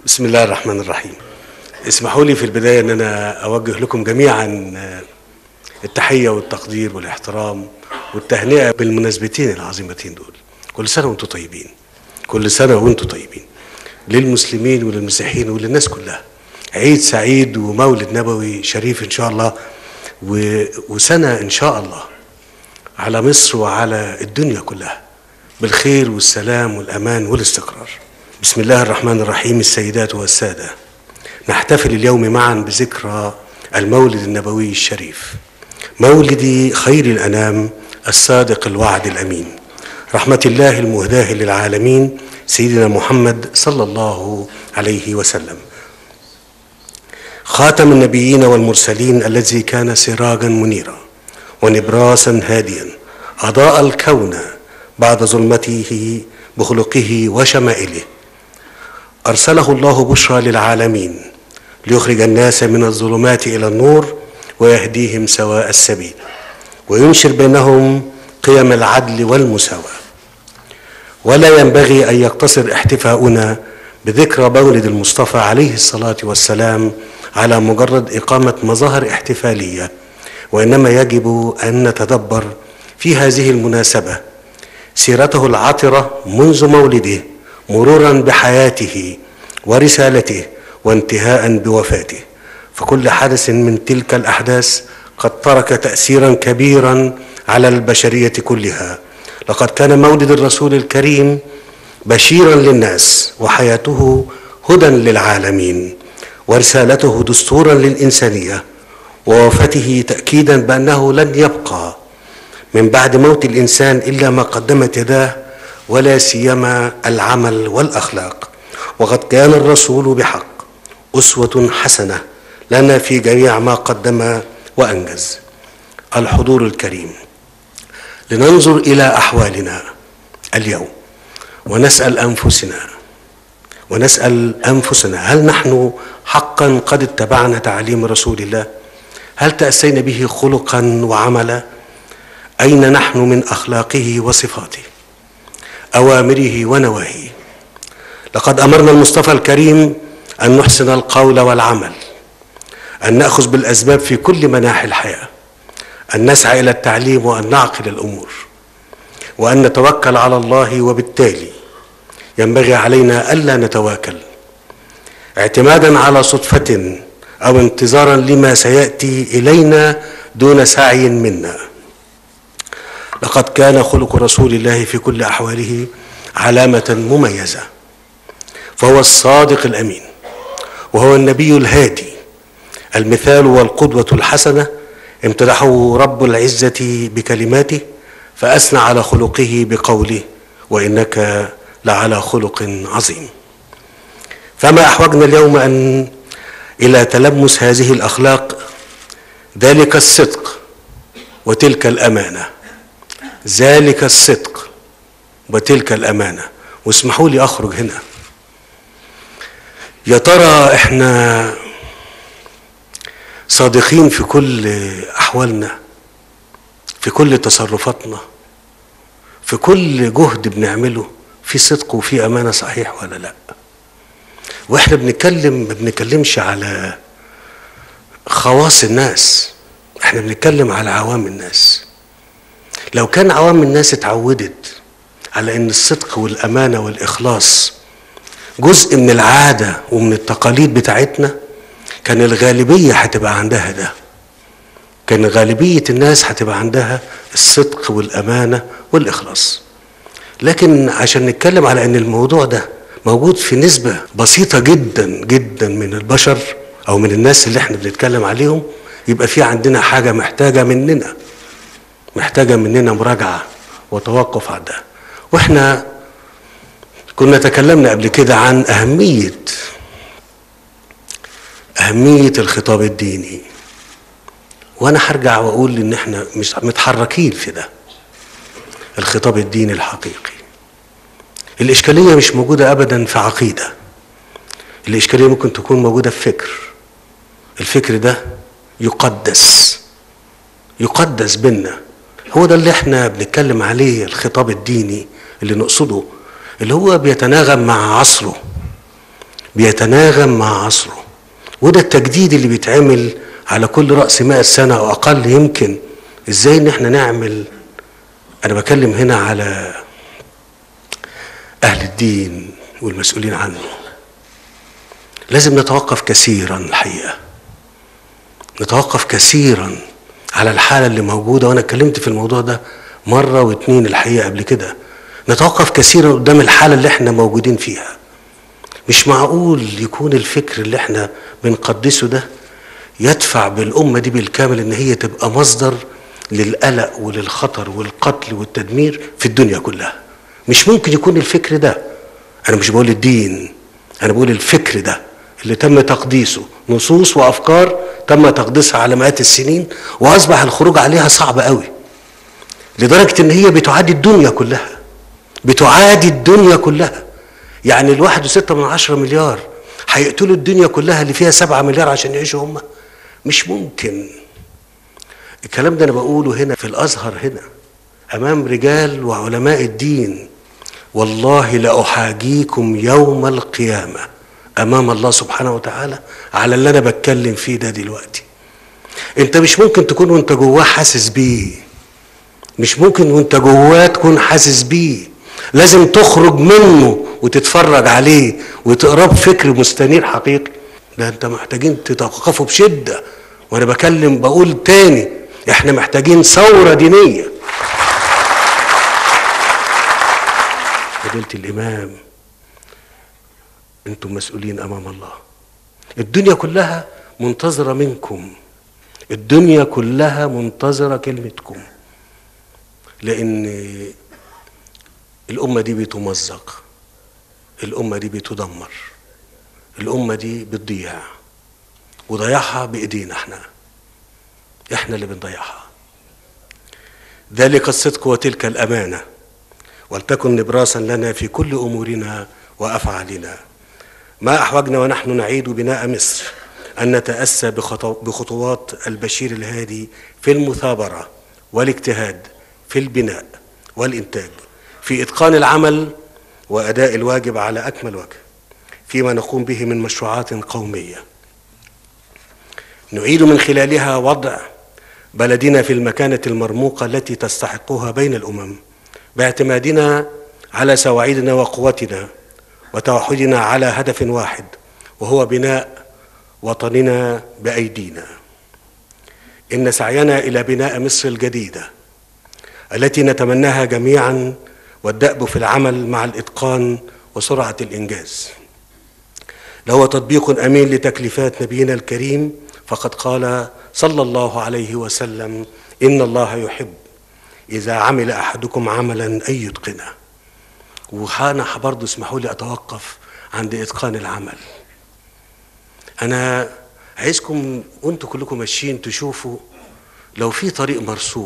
بسم الله الرحمن الرحيم. اسمحوا لي في البداية أن أنا أوجه لكم جميعا التحية والتقدير والاحترام والتهنئة بالمناسبتين العظيمتين دول. كل سنة وأنتم طيبين، كل سنة وأنتم طيبين، للمسلمين وللمسيحيين وللناس كلها. عيد سعيد ومولد نبوي شريف إن شاء الله، وسنة إن شاء الله على مصر وعلى الدنيا كلها بالخير والسلام والأمان والاستقرار. بسم الله الرحمن الرحيم. السيدات والسادة، نحتفل اليوم معا بذكرى المولد النبوي الشريف، مولد خير الأنام الصادق الوعد الأمين، رحمة الله المهداة للعالمين، سيدنا محمد صلى الله عليه وسلم، خاتم النبيين والمرسلين، الذي كان سراجا منيرا ونبراسا هاديا، أضاء الكون بعد ظلمته بخلقه وشمائله. أرسله الله بشرى للعالمين ليخرج الناس من الظلمات إلى النور ويهديهم سواء السبيل وينشر بينهم قيم العدل والمساواة. ولا ينبغي أن يقتصر احتفاؤنا بذكرى مولد المصطفى عليه الصلاة والسلام على مجرد إقامة مظاهر احتفالية، وإنما يجب أن نتدبر في هذه المناسبة سيرته العطرة منذ مولده، مرورا بحياته ورسالته وانتهاء بوفاته. فكل حدث من تلك الأحداث قد ترك تأثيرا كبيرا على البشرية كلها. لقد كان مولد الرسول الكريم بشيرا للناس، وحياته هدى للعالمين، ورسالته دستورا للإنسانية، ووفاته تأكيدا بأنه لن يبقى من بعد موت الإنسان إلا ما قدمت يداه، ولا سيما العمل والأخلاق. وقد كان الرسول بحق أسوة حسنة لنا في جميع ما قدم وأنجز. الحضور الكريم، لننظر إلى أحوالنا اليوم ونسأل أنفسنا هل نحن حقا قد اتبعنا تعليم رسول الله؟ هل تأسينا به خلقا وعملا؟ أين نحن من أخلاقه وصفاته، أوامره ونواهيه؟ لقد أمرنا المصطفى الكريم أن نحسن القول والعمل، أن نأخذ بالأسباب في كل مناحي الحياة، أن نسعى إلى التعليم وأن نعقل الأمور، وأن نتوكل على الله. وبالتالي ينبغي علينا ألا نتواكل اعتمادا على صدفة أو انتظارا لما سيأتي إلينا دون سعي منا. لقد كان خلق رسول الله في كل أحواله علامة مميزة، فهو الصادق الأمين، وهو النبي الهادي، المثال والقدوة الحسنة. امتدحه رب العزة بكلماته، فأثنى على خلقه بقوله: وإنك لعلى خلق عظيم. فما أحوجنا اليوم إلى تلمس هذه الأخلاق، ذلك الصدق وتلك الأمانة، ذلك الصدق وتلك الأمانة. واسمحوا لي أخرج هنا. يا ترى إحنا صادقين في كل أحوالنا، في كل تصرفاتنا، في كل جهد بنعمله، في صدق وفي أمانة صحيح ولا لا؟ وإحنا بنتكلم ما بنتكلمش على خواص الناس، إحنا بنتكلم على عوام الناس. لو كان عوام الناس اتعودت على ان الصدق والامانه والاخلاص جزء من العاده ومن التقاليد بتاعتنا، كان الغالبيه هتبقى عندها ده، كان غالبيه الناس هتبقى عندها الصدق والامانه والاخلاص. لكن عشان نتكلم على ان الموضوع ده موجود في نسبه بسيطه جدا جدا من البشر او من الناس اللي احنا بنتكلم عليهم، يبقى في عندنا حاجه محتاجه مننا مراجعة وتوقف على ده. واحنا كنا تكلمنا قبل كده عن أهمية الخطاب الديني، وانا هرجع واقول ان احنا مش متحركين في ده. الخطاب الديني الحقيقي، الإشكالية مش موجودة أبدا في عقيدة، الإشكالية ممكن تكون موجودة في فكر. الفكر ده يقدس بينا. هو ده اللي احنا بنتكلم عليه، الخطاب الديني اللي نقصده، اللي هو بيتناغم مع عصره، بيتناغم مع عصره. وده التجديد اللي بيتعمل على كل رأس 100 سنة أو أقل يمكن. إزاي إن احنا نعمل، أنا بكلم هنا على أهل الدين والمسؤولين عنه، لازم نتوقف كثيرا الحقيقة، نتوقف كثيرا على الحالة اللي موجودة. وأنا اتكلمت في الموضوع ده مرة واتنين الحقيقة قبل كده. نتوقف كثيرا قدام الحالة اللي احنا موجودين فيها. مش معقول يكون الفكر اللي احنا بنقدسه ده يدفع بالأمة دي بالكامل ان هي تبقى مصدر للقلق وللخطر والقتل والتدمير في الدنيا كلها. مش ممكن يكون الفكر ده، انا مش بقول الدين، انا بقول الفكر ده اللي تم تقديسه، نصوص وافكار تم تقديسها على مئات السنين واصبح الخروج عليها صعب قوي، لدرجة ان هي بتعادي الدنيا كلها، بتعادي الدنيا كلها. يعني 1.6 مليار هيقتلوا الدنيا كلها اللي فيها 7 مليار عشان يعيشوا هم؟ مش ممكن. الكلام ده انا بقوله هنا في الازهر، هنا امام رجال وعلماء الدين. والله لأحاجيكم يوم القيامة امام الله سبحانه وتعالى على اللي انا بتكلم فيه ده دلوقتي. انت مش ممكن تكون وانت جواه حاسس بيه، مش ممكن وانت جواه تكون حاسس بيه، لازم تخرج منه وتتفرج عليه وتقراه بفكر مستنير حقيقي. ده انت محتاجين تتوقفوا بشدة. وانا بقول تاني، احنا محتاجين ثورة دينية. فضيلة الامام، انتم مسؤولين امام الله، الدنيا كلها منتظرة منكم، الدنيا كلها منتظرة كلمتكم، لان الامة دي بتمزق، الامة دي بتدمر، الامة دي بتضيع، وضياعها بايدينا احنا اللي بنضيعها. ذلك الصدق وتلك الامانة ولتكن نبراسا لنا في كل امورنا وافعالنا. ما احوجنا ونحن نعيد بناء مصر ان نتاسى بخطوات البشير الهادي في المثابرة والاجتهاد في البناء والانتاج، في اتقان العمل واداء الواجب على اكمل وجه فيما نقوم به من مشروعات قومية نعيد من خلالها وضع بلدنا في المكانة المرموقة التي تستحقها بين الأمم، باعتمادنا على سواعدنا وقوتنا وتوحدنا على هدف واحد، وهو بناء وطننا بأيدينا. إن سعينا إلى بناء مصر الجديدة التي نتمناها جميعا، والدأب في العمل مع الإتقان وسرعة الإنجاز لهو تطبيق أمين لتكليفات نبينا الكريم. فقد قال صلى الله عليه وسلم: إن الله يحب إذا عمل أحدكم عملا أن يتقنه. وأنا برضه اسمحوا لي أتوقف عند إتقان العمل. أنا عايزكم وأنتوا كلكم ماشيين تشوفوا لو في طريق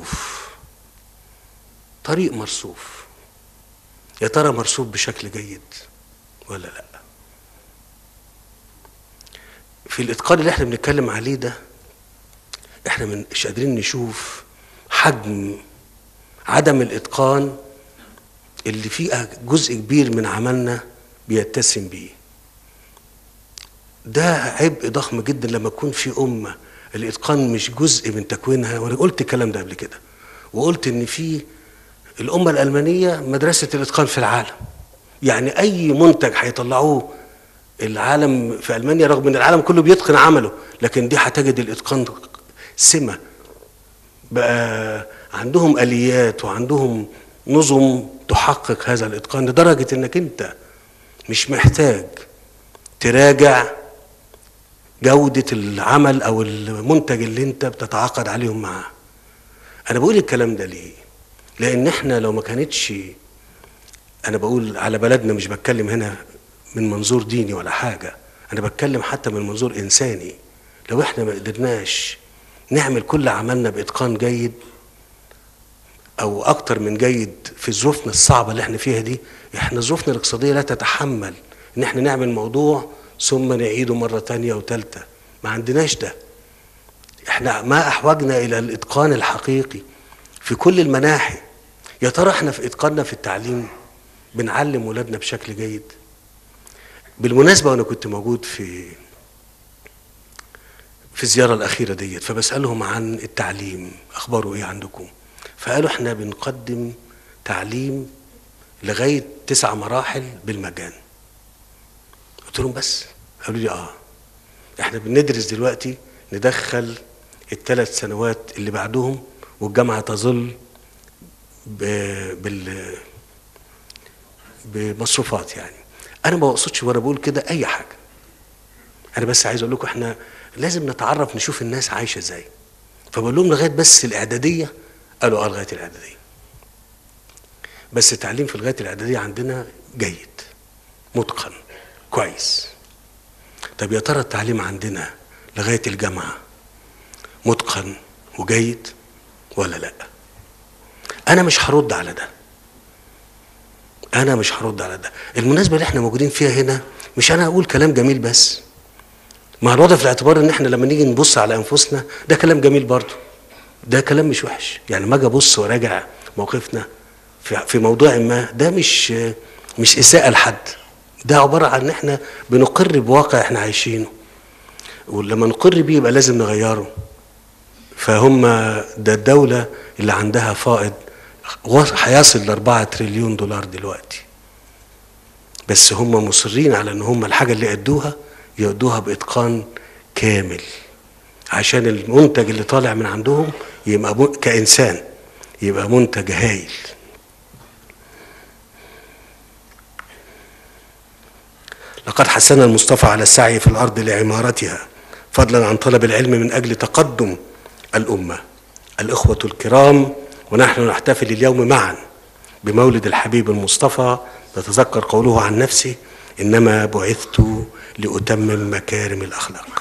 مرصوف، يا ترى مرصوف بشكل جيد ولا لا؟ في الإتقان اللي احنا بنتكلم عليه ده احنا مش قادرين نشوف حجم عدم الإتقان اللي فيه جزء كبير من عملنا بيتسم بيه. ده عبء ضخم جدا لما يكون في أمة الإتقان مش جزء من تكوينها. وأنا قلت الكلام ده قبل كده، وقلت إن في الأمة الألمانية مدرسة الإتقان في العالم. يعني أي منتج هيطلعوه العالم في ألمانيا، رغم ان العالم كله بيتقن عمله، لكن دي هتجد الاتقان سمة. بقى عندهم آليات وعندهم نظم تحقق هذا الاتقان، لدرجة انك انت مش محتاج تراجع جودة العمل او المنتج اللي انت بتتعاقد عليهم معاه. انا بقول الكلام ده ليه؟ لان احنا لو ما كانتش، انا بقول على بلدنا، مش بتكلم هنا من منظور ديني ولا حاجة، أنا بتكلم حتى من منظور إنساني. لو إحنا ما قدرناش نعمل كل عملنا بإتقان جيد أو أكتر من جيد في ظروفنا الصعبة اللي إحنا فيها دي، إحنا ظروفنا الاقتصادية لا تتحمل إن إحنا نعمل موضوع ثم نعيده مرة تانية وتالتة. ما عندناش ده. إحنا ما أحوجنا إلى الإتقان الحقيقي في كل المناحي. يا ترى إحنا في إتقاننا في التعليم بنعلم ولادنا بشكل جيد؟ بالمناسبة أنا كنت موجود في الزيارة الأخيرة ديت، فبسألهم عن التعليم أخباره إيه عندكم؟ فقالوا إحنا بنقدم تعليم لغاية 9 مراحل بالمجان. قلت لهم بس؟ قالوا لي إحنا بندرس دلوقتي ندخل ال3 سنوات اللي بعدهم، والجامعة تظل بمصروفات. يعني أنا ما بقصدش وأنا بقول كده أي حاجة، أنا بس عايز أقول لكم إحنا لازم نتعرف نشوف الناس عايشة إزاي. فبقول لهم لغاية بس الإعدادية؟ قالوا لغاية الإعدادية. بس التعليم في لغاية الإعدادية عندنا جيد متقن كويس. طب يا ترى التعليم عندنا لغاية الجامعة متقن وجيد ولا لا؟ أنا مش هرد على ده، المناسبة اللي احنا موجودين فيها هنا مش أنا أقول كلام جميل بس، مع الوضع في الاعتبار إن احنا لما نيجي نبص على أنفسنا ده كلام جميل برضه، ده كلام مش وحش. يعني ما أجي أبص وراجع موقفنا في موضوع ما، ده مش إساءة لحد، ده عبارة عن إن احنا بنقر بواقع احنا عايشينه، ولما نقر بيه يبقى لازم نغيره. فهم ده الدولة اللي عندها فائض هيصل ل4 تريليون دولار دلوقتي، بس هم مصرين على ان هم الحاجة اللي يأدوها بإتقان كامل، عشان المنتج اللي طالع من عندهم يبقى كإنسان يبقى منتج هايل. لقد حثنا المصطفى على السعي في الأرض لعمارتها، فضلا عن طلب العلم من أجل تقدم الأمة. الإخوة الكرام، ونحن نحتفل اليوم معا بمولد الحبيب المصطفى، نتذكر قوله عن نفسه: إنما بعثت لأتمم مكارم الأخلاق.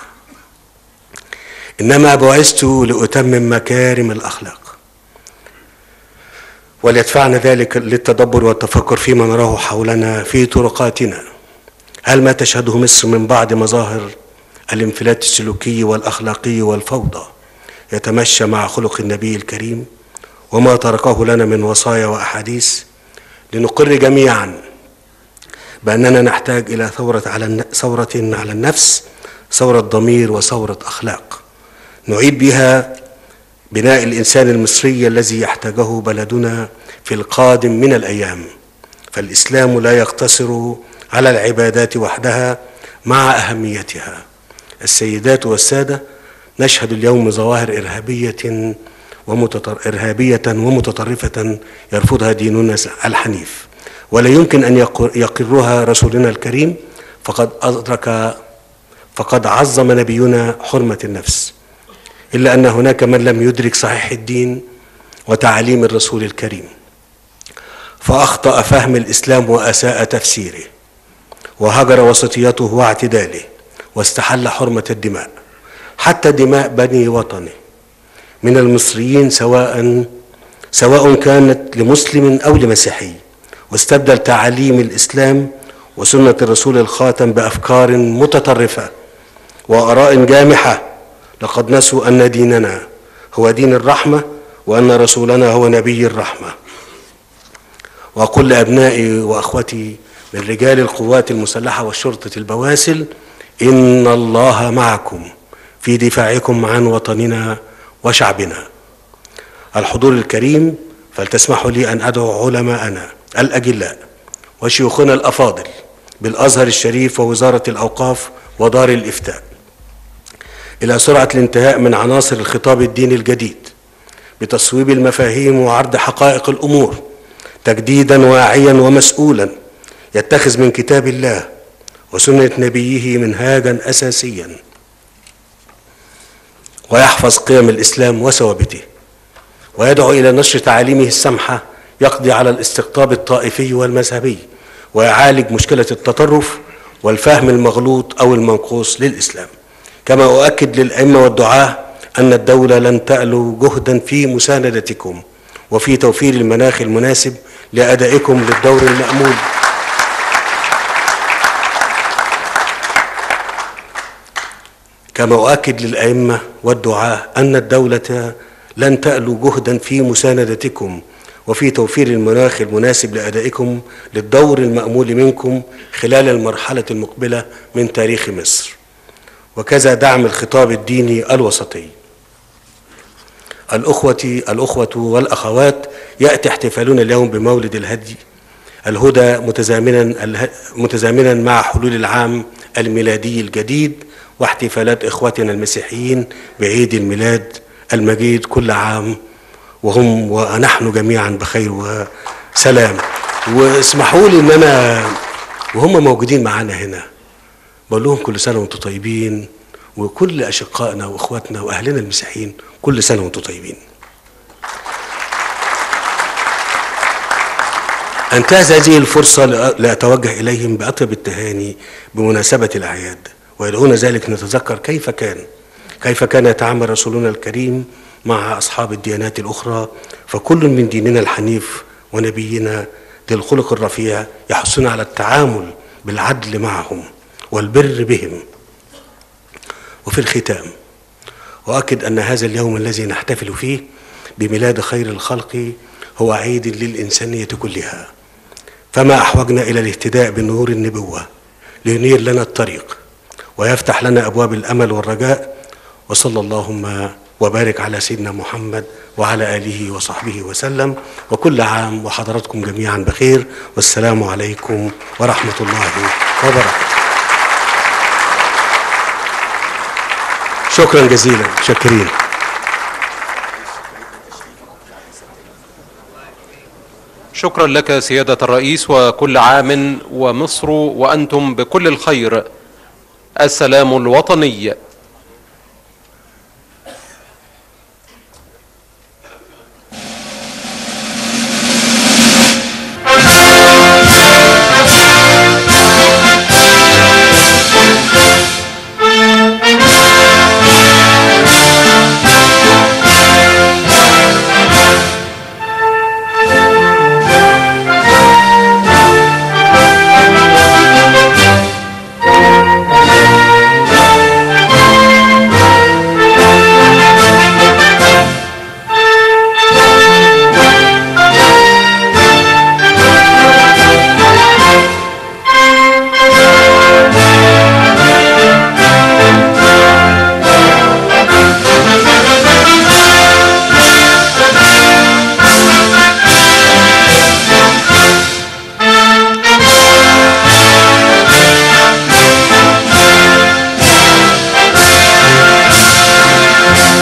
إنما بعثت لأتمم مكارم الأخلاق، وليدفعنا ذلك للتدبر والتفكر فيما نراه حولنا في طرقاتنا. هل ما تشهده مصر من بعض مظاهر الانفلات السلوكي والأخلاقي والفوضى يتمشى مع خلق النبي الكريم وما تركه لنا من وصايا وأحاديث؟ لنقر جميعا بأننا نحتاج إلى ثورة على النفس، ثورة ضمير وثورة أخلاق نعيد بها بناء الإنسان المصري الذي يحتاجه بلدنا في القادم من الأيام. فالإسلام لا يقتصر على العبادات وحدها مع أهميتها. السيدات والسادة، نشهد اليوم ظواهر إرهابية ومتطرفة يرفضها ديننا الحنيف، ولا يمكن أن يقرها رسولنا الكريم، فقد عظم نبينا حرمة النفس، إلا أن هناك من لم يدرك صحيح الدين وتعاليم الرسول الكريم، فأخطأ فهم الإسلام وأساء تفسيره، وهجر وسطيته واعتداله، واستحل حرمة الدماء، حتى دماء بني وطنه من المصريين، سواء كانت لمسلم أو لمسيحي، واستبدل تعاليم الإسلام وسنة الرسول الخاتم بأفكار متطرفة وآراء جامحة. لقد نسوا أن ديننا هو دين الرحمة، وأن رسولنا هو نبي الرحمة. وأقول لأبنائي وأخوتي من رجال القوات المسلحة والشرطة البواسل: إن الله معكم في دفاعكم عن وطننا وشعبنا. الحضور الكريم، فلتسمحوا لي أن أدعو علماءنا الأجلاء وشيوخنا الأفاضل بالأزهر الشريف ووزارة الأوقاف ودار الإفتاء إلى سرعة الانتهاء من عناصر الخطاب الديني الجديد بتصويب المفاهيم وعرض حقائق الأمور تجديدا واعيا ومسؤولا، يتخذ من كتاب الله وسنة نبيه منهاجا أساسيا، ويحفظ قيم الإسلام وثوابته، ويدعو إلى نشر تعاليمه السمحة يقضي على الاستقطاب الطائفي والمذهبي، ويعالج مشكلة التطرف والفهم المغلوط أو المنقوص للإسلام. كما أؤكد للأئمة والدعاة أن الدولة لن تألو جهدا في مساندتكم وفي توفير المناخ المناسب لأدائكم للدور المأمول كما أؤكد للأئمة والدعاة أن الدولة لن تألو جهدا في مساندتكم وفي توفير المناخ المناسب لأدائكم للدور المأمول منكم خلال المرحلة المقبلة من تاريخ مصر، وكذا دعم الخطاب الديني الوسطي. الأخوة والأخوات، يأتي احتفالنا اليوم بمولد الهدى متزامنا مع حلول العام الميلادي الجديد واحتفالات إخوتنا المسيحيين بعيد الميلاد المجيد، كل عام وهم ونحن جميعا بخير وسلام. واسمحوا لي ان انا وهم موجودين معانا هنا بقول لهم كل سنه وانتم طيبين، وكل اشقائنا واخواتنا واهلنا المسيحيين كل سنه وانتم طيبين. انتهز هذه الفرصه لاتوجه اليهم باطيب التهاني بمناسبه الاعياد، ويدعونا ذلك نتذكر كيف كان يتعامل رسولنا الكريم مع أصحاب الديانات الأخرى، فكل من ديننا الحنيف ونبينا ذي الخلق الرفيع يحثنا على التعامل بالعدل معهم والبر بهم. وفي الختام أؤكد أن هذا اليوم الذي نحتفل فيه بميلاد خير الخلق هو عيد للإنسانية كلها، فما أحوجنا إلى الاهتداء بنور النبوة لينير لنا الطريق ويفتح لنا أبواب الأمل والرجاء. وصلى اللهم وبارك على سيدنا محمد وعلى آله وصحبه وسلم، وكل عام وحضراتكم جميعا بخير، والسلام عليكم ورحمة الله وبركاته. شكرا جزيلا، شاكرين. شكرا لك سيادة الرئيس، وكل عام ومصر وأنتم بكل الخير. السلام الوطني.